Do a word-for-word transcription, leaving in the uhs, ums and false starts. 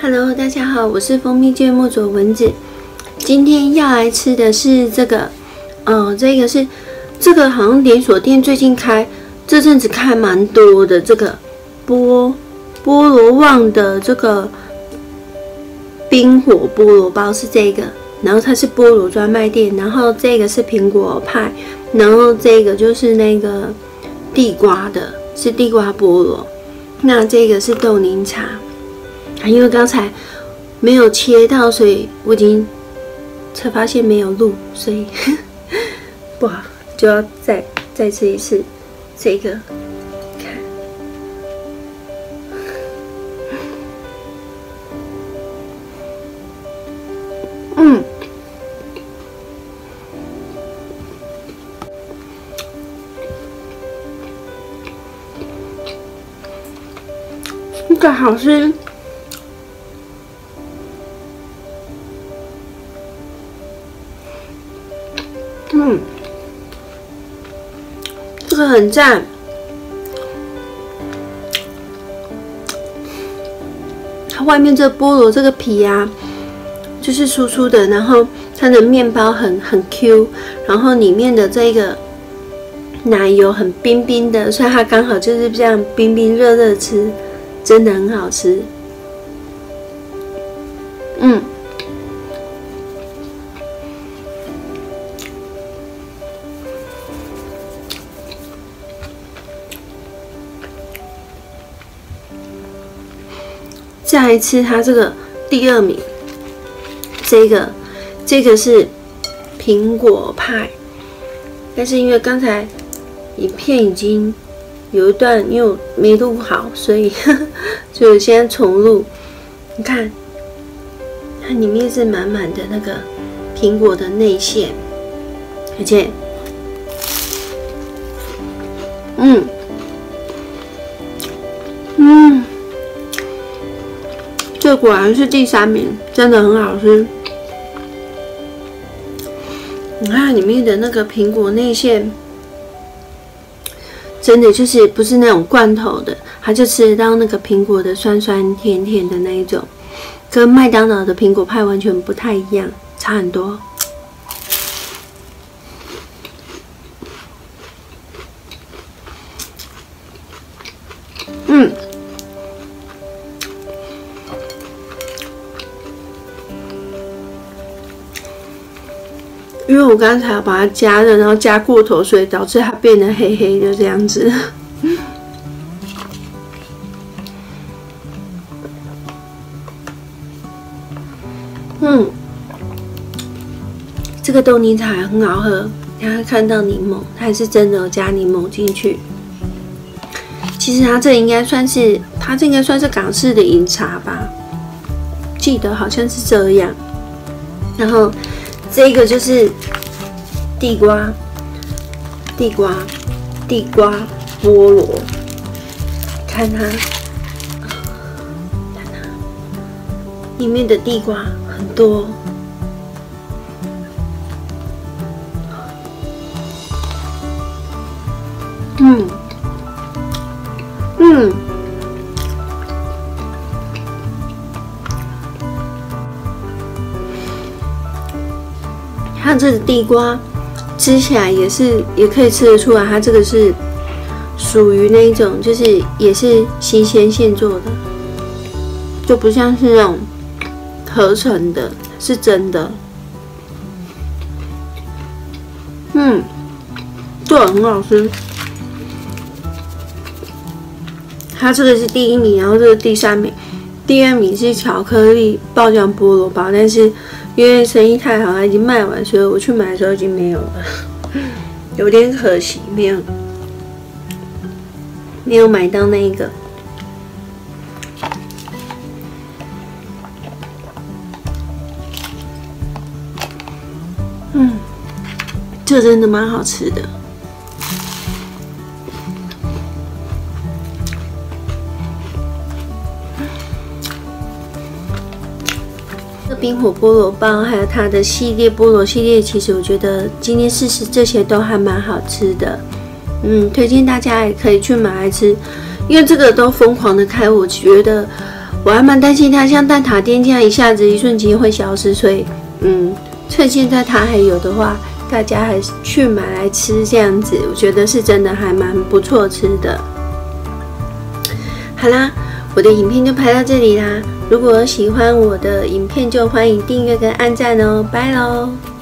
Hello， 大家好，我是蜂蜜芥末佐蚊子。今天要来吃的是这个，呃，这个是这个好像连锁店最近开，这阵子开蛮多的。这个菠菠萝旺的这个冰火菠萝包是这个，然后它是菠萝专卖店，然后这个是苹果派，然后这个就是那个地瓜的，是地瓜菠萝。那这个是豆柠茶。因为刚才没有切到，所以我已经才发现没有录，所以不好，就要再再吃一次这个。看，嗯，这个好吃。嗯，这个很赞。它外面这菠萝这个皮啊，就是粗粗的，然后它的面包很很 Q， 然后里面的这个奶油很冰冰的，所以它刚好就是这样冰冰热热吃，真的很好吃。嗯。再来吃它这个第二名，这个这个是苹果派，但是因为刚才影片已经有一段因为我没录好，所以呵呵所以我现在重录。你看，它里面是满满的那个苹果的内馅，而且，嗯，嗯。这果然是第三名，真的很好吃。你看里面的那个苹果内馅，真的就是不是那种罐头的，它就吃得到那个苹果的酸酸甜甜的那一种，跟麦当劳的苹果派完全不太一样，差很多。嗯。因为我刚才把它加热，然后加过头，所以导致它变得黑黑的这样子。嗯，这个豆柠茶很好喝，大家看到柠檬，它还是真的有加柠檬进去。其实它这应该算是，它这应该算是港式的饮茶吧，记得好像是这样。然后。这个就是地瓜，地瓜，地瓜菠萝，看它，看它，里面的地瓜很多，嗯，嗯。它这个地瓜吃起来也是，也可以吃得出来，它这个是属于那一种，就是也是新鲜现做的，就不像是那种合成的，是真的。嗯，这个很好吃。它这个是第一名，然后这个第三名，第二名是巧克力爆浆菠萝包，但是。因为生意太好，它已经卖完，所以我去买的时候已经没有了，有点可惜，没有没有买到那一个。嗯，这真的蛮好吃的。冰火菠萝包，还有它的系列菠萝系列，其实我觉得今天试试这些都还蛮好吃的。嗯，推荐大家也可以去买来吃，因为这个都疯狂的开，我觉得我还蛮担心它像蛋挞店这样一下子一瞬间会消失，所以嗯，趁现在它还有的话，大家还是去买来吃，这样子我觉得是真的还蛮不错吃的。好啦，我的影片就拍到这里啦。如果喜欢我的影片，就欢迎订阅跟按赞哦，拜喽。